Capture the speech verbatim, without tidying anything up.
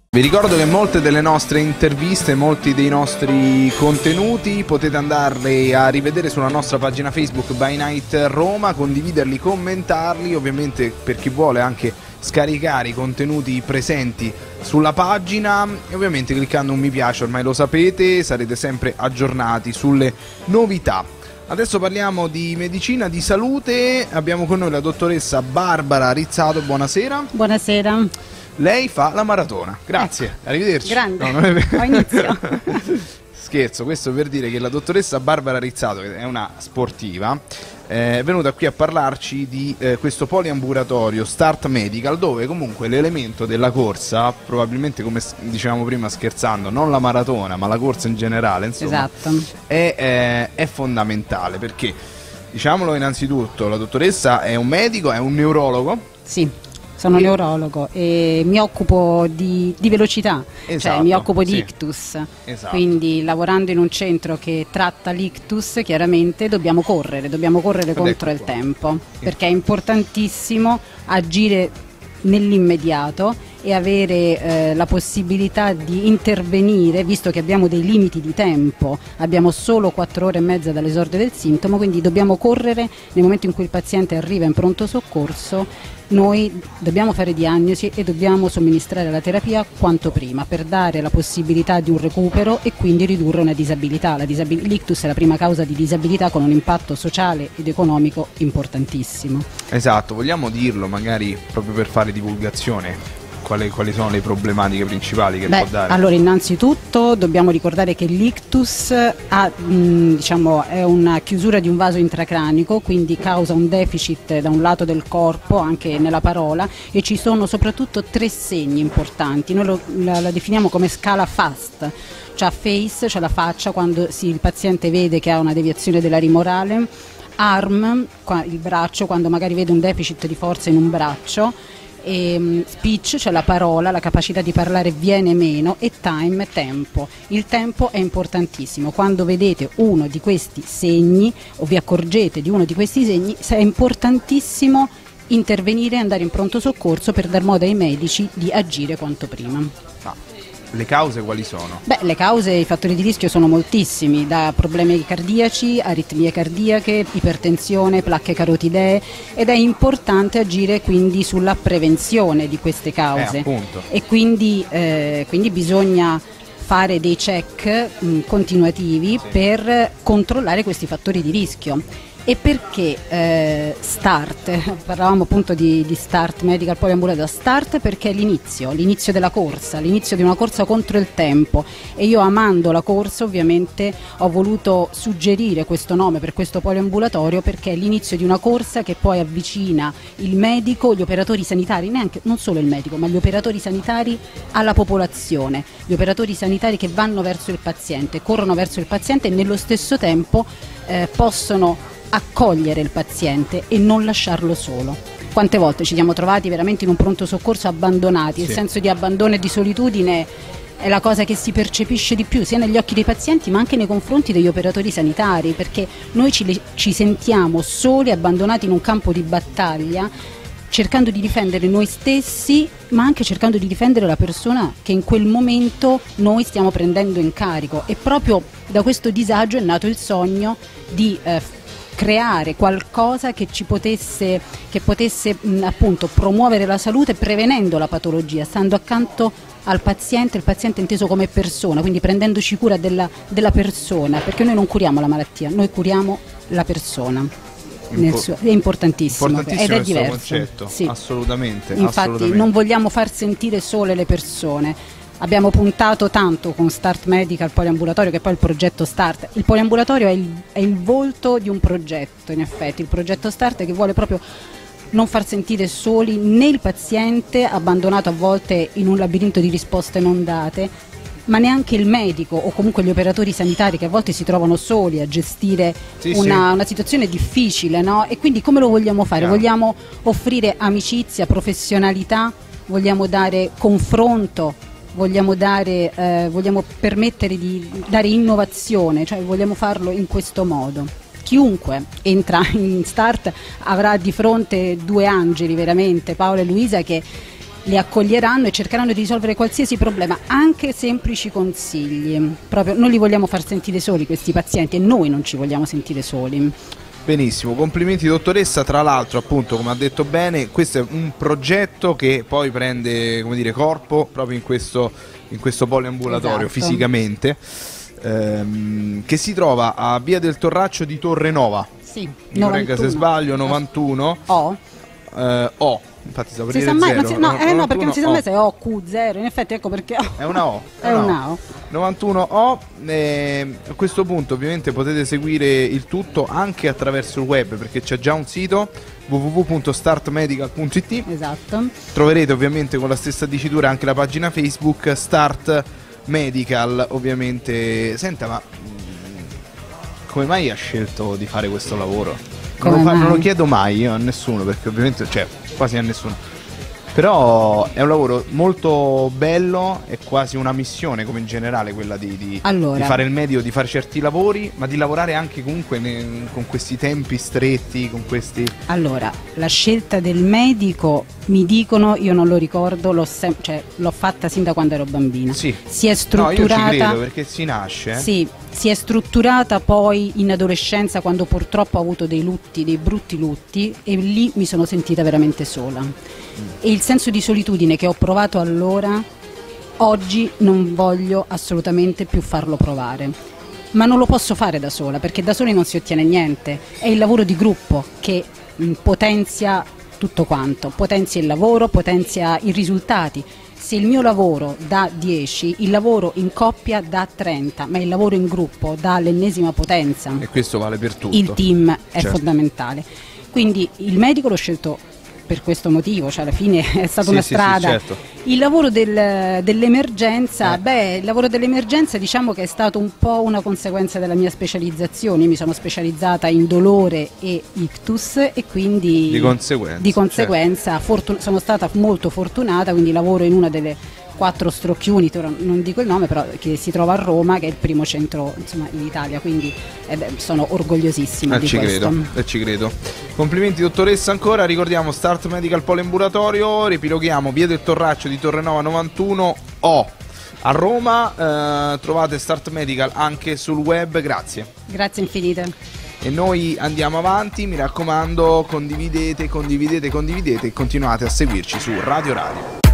Vi ricordo che molte delle nostre interviste, molti dei nostri contenuti potete andarli a rivedere sulla nostra pagina Facebook By Night Roma, condividerli, commentarli, ovviamente per chi vuole anche scaricare i contenuti presenti sulla pagina e ovviamente cliccando un mi piace, ormai lo sapete, sarete sempre aggiornati sulle novità. Adesso parliamo di medicina, di salute, abbiamo con noi la dottoressa Barbara Rizzato, buonasera. Buonasera. Lei fa la maratona, grazie, ecco. Arrivederci. Grande, no, non è ho inizio. Scherzo, questo per dire che la dottoressa Barbara Rizzato, che è una sportiva, è venuta qui a parlarci di eh, questo poliambulatorio Start Medical, dove comunque l'elemento della corsa, probabilmente come dicevamo prima scherzando, non la maratona ma la corsa in generale, insomma, esatto. è, eh, è fondamentale, perché diciamolo innanzitutto, la dottoressa è un medico, è un neurologo. Sì. Sono e... neurologo e mi occupo di, di velocità, esatto, cioè mi occupo di sì. ictus, esatto. Quindi lavorando in un centro che tratta l'ictus chiaramente dobbiamo correre, dobbiamo correre Ed contro ecco il tempo, perché è importantissimo agire nell'immediato e avere eh, la possibilità di intervenire, visto che abbiamo dei limiti di tempo, abbiamo solo quattro ore e mezza dall'esordio del sintomo, quindi dobbiamo correre nel momento in cui il paziente arriva in pronto soccorso. Noi dobbiamo fare diagnosi e dobbiamo somministrare la terapia quanto prima per dare la possibilità di un recupero e quindi ridurre una disabilità. La disabil- l'ictus è la prima causa di disabilità con un impatto sociale ed economico importantissimo. Esatto, vogliamo dirlo magari proprio per fare divulgazione? Quali, quali sono le problematiche principali che Beh, può dare? Allora, innanzitutto dobbiamo ricordare che l'ictus ha, mh, diciamo, è una chiusura di un vaso intracranico, quindi causa un deficit da un lato del corpo, anche nella parola, e ci sono soprattutto tre segni importanti. Noi lo, la, la definiamo come scala FAST, cioè face, cioè la faccia, quando si, il paziente vede che ha una deviazione della rimorale, arm, qua, il braccio, quando magari vede un deficit di forza in un braccio, e speech, cioè la parola, la capacità di parlare viene meno, e time, tempo. Il tempo è importantissimo. Quando vedete uno di questi segni o vi accorgete di uno di questi segni, è importantissimo intervenire e andare in pronto soccorso per dar modo ai medici di agire quanto prima. Ah. Le cause quali sono? Beh, le cause, i fattori di rischio sono moltissimi, da problemi cardiaci, aritmie cardiache, ipertensione, placche carotidee, ed è importante agire quindi sulla prevenzione di queste cause. Eh, appunto. E quindi, eh, quindi bisogna fare dei check mh, continuativi sì. per controllare questi fattori di rischio. E perché eh, Start? Parlavamo appunto di, di Start Medical Poliambulatorio. Start perché è l'inizio, l'inizio della corsa, l'inizio di una corsa contro il tempo, e io, amando la corsa, ovviamente ho voluto suggerire questo nome per questo poliambulatorio, perché è l'inizio di una corsa che poi avvicina il medico, gli operatori sanitari, neanche non solo il medico, ma gli operatori sanitari alla popolazione, gli operatori sanitari che vanno verso il paziente, corrono verso il paziente e nello stesso tempo eh, possono accogliere il paziente e non lasciarlo solo. Quante volte ci siamo trovati veramente in un pronto soccorso abbandonati? Sì. Il senso di abbandono e di solitudine è la cosa che si percepisce di più, sia negli occhi dei pazienti ma anche nei confronti degli operatori sanitari, perché noi ci, ci sentiamo soli, abbandonati in un campo di battaglia, cercando di difendere noi stessi, ma anche cercando di difendere la persona che in quel momento noi stiamo prendendo in carico. E proprio da questo disagio è nato il sogno di eh, creare qualcosa che ci potesse, che potesse mh, appunto promuovere la salute prevenendo la patologia, stando accanto al paziente, il paziente inteso come persona, quindi prendendoci cura della, della persona, perché noi non curiamo la malattia, noi curiamo la persona. Nel suo, è importantissimo, importantissimo ed è diverso. Concetto, sì. assolutamente. Infatti assolutamente. Non vogliamo far sentire sole le persone. Abbiamo puntato tanto con Start Medical Poliambulatorio, che poi è il progetto Start. Il poliambulatorio è il, è il volto di un progetto, in effetti, il progetto Start, che vuole proprio non far sentire soli né il paziente, abbandonato a volte in un labirinto di risposte non date, ma neanche il medico o comunque gli operatori sanitari, che a volte si trovano soli a gestire sì, una, sì. una situazione difficile, no? E quindi come lo vogliamo fare? Chiaro. Vogliamo offrire amicizia, professionalità, vogliamo dare confronto, vogliamo dare, eh, vogliamo permettere di dare innovazione, cioè vogliamo farlo in questo modo. Chiunque entra in Start avrà di fronte due angeli veramente, Paola e Luisa, che le accoglieranno e cercheranno di risolvere qualsiasi problema, anche semplici consigli. Proprio non li vogliamo far sentire soli questi pazienti e noi non ci vogliamo sentire soli. Benissimo, complimenti dottoressa. Tra l'altro, appunto, come ha detto bene, questo è un progetto che poi prende, come dire, corpo proprio in questo, in questo poliambulatorio, esatto. fisicamente, ehm, che si trova a Via del Torraccio di Torrenova. Sì, Mi corregga se sbaglio, novantuno. O. Eh, O. Infatti stavo per Si dire sa mai, zero. non si, no, eh, no, perché non si sa mai O. se è O, Q, zero, in effetti ecco perché O. È una O. È una O. novantuno O. Eh, a questo punto ovviamente potete seguire il tutto anche attraverso il web, perché c'è già un sito w w w punto start medical punto i t. Esatto. Troverete ovviamente con la stessa dicitura anche la pagina Facebook Start Medical, ovviamente. Senta, ma come mai ha scelto di fare questo lavoro? Non lo, fa, non lo chiedo mai io a nessuno, perché ovviamente, cioè quasi a nessuno. Però è un lavoro molto bello, è quasi una missione come in generale quella di, di, allora. di fare il medico, di fare certi lavori, ma di lavorare anche comunque ne, con questi tempi stretti, con questi... Allora, la scelta del medico, mi dicono, io non lo ricordo, l'ho, sem- cioè, l'ho fatta sin da quando ero bambina. Sì. Si è strutturata... No, io ci credo, perché si nasce. Eh? Sì, si è strutturata poi in adolescenza, quando purtroppo ho avuto dei lutti, dei brutti lutti, e lì mi sono sentita veramente sola. Mm. E il senso di solitudine che ho provato allora, oggi non voglio assolutamente più farlo provare. Ma non lo posso fare da sola, perché da soli non si ottiene niente. È il lavoro di gruppo che mh, potenzia tutto quanto, potenzia il lavoro, potenzia i risultati. Se il mio lavoro dà dieci, il lavoro in coppia dà trenta, ma il lavoro in gruppo dà l'ennesima potenza. E questo vale per tutto. Il team è certo. fondamentale. Quindi il medico l'ho scelto per questo motivo, cioè alla fine è stata sì, una sì, strada. Sì, certo. Il lavoro del, dell'emergenza, eh. beh, il lavoro dell'emergenza diciamo che è stato un po' una conseguenza della mia specializzazione. Io mi sono specializzata in dolore e ictus e quindi di conseguenza, di conseguenza certo. fortun- sono stata molto fortunata, quindi lavoro in una delle quattro stroke unit, ora non dico il nome, però che si trova a Roma, che è il primo centro insomma in Italia, quindi eh beh, sono orgogliosissima eh, di ci questo. credo, eh, ci credo. Complimenti dottoressa ancora, ricordiamo Start Medical Poliambulatorio, ripiloghiamo Via del Torraccio di Torrenova novantuno O a Roma, eh, trovate Start Medical anche sul web, grazie. Grazie infinite. E noi andiamo avanti, mi raccomando, condividete, condividete, condividete e continuate a seguirci su Radio Radio.